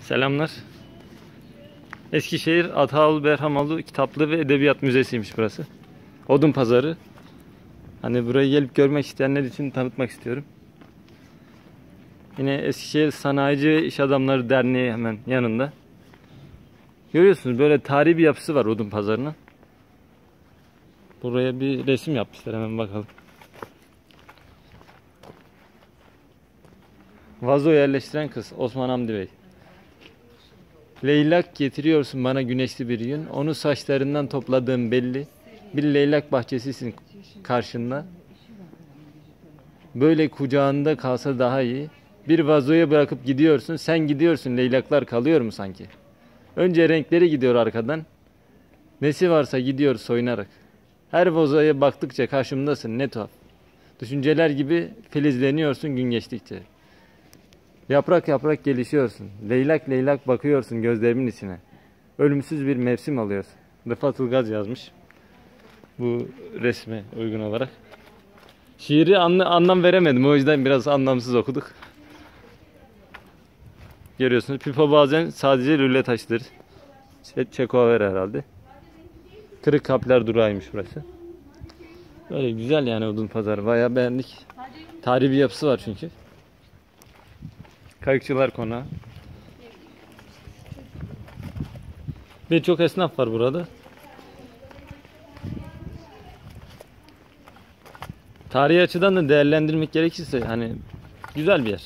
Selamlar. Eskişehir Ataoğlu Berhamoğlu Kitaplığı ve Edebiyat Müzesi'ymiş burası. Odun Pazarı. Hani burayı gelip görmek isteyenler için tanıtmak istiyorum. Yine Eskişehir Sanayici ve İş Adamları Derneği hemen yanında. Görüyorsunuz böyle tarihi bir yapısı var Odun Pazarı'nın. Buraya bir resim yapmışlar, hemen bakalım. Vazo yerleştiren kız Osman Hamdi Bey. Leylak getiriyorsun bana güneşli bir gün. Onu saçlarından topladığım belli. Bir leylak bahçesisin karşında. Böyle kucağında kalsa daha iyi. Bir vazoya bırakıp gidiyorsun. Sen gidiyorsun, leylaklar kalıyor mu sanki? Önce renkleri gidiyor arkadan. Nesi varsa gidiyor soyunarak. Her vazoya baktıkça karşımdasın, ne tuhaf. Düşünceler gibi filizleniyorsun gün geçtikçe. Yaprak yaprak gelişiyorsun. Leylak leylak bakıyorsun gözlerimin içine. Ölümsüz bir mevsim alıyorsun. Rıfat Ilgaz yazmış bu resme uygun olarak. Şiiri anlam veremedim, o yüzden biraz anlamsız okuduk. Görüyorsunuz, pipo bazen sadece lüle taşıdır. Çekover herhalde. Kırık Kalpler durağıymış burası. Böyle güzel yani Odun Pazarı, bayağı beğendik. Tarihi bir yapısı var çünkü. Kayıkçılar Konağı. Birçok esnaf var burada. Tarihi açıdan da değerlendirmek gerekirse hani güzel bir yer.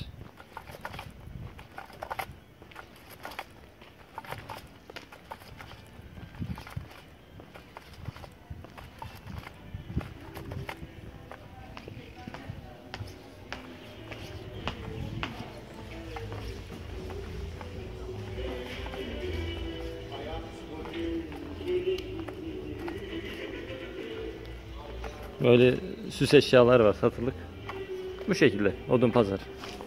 Böyle süs eşyalar var satılık. Bu şekilde Odun Pazarı.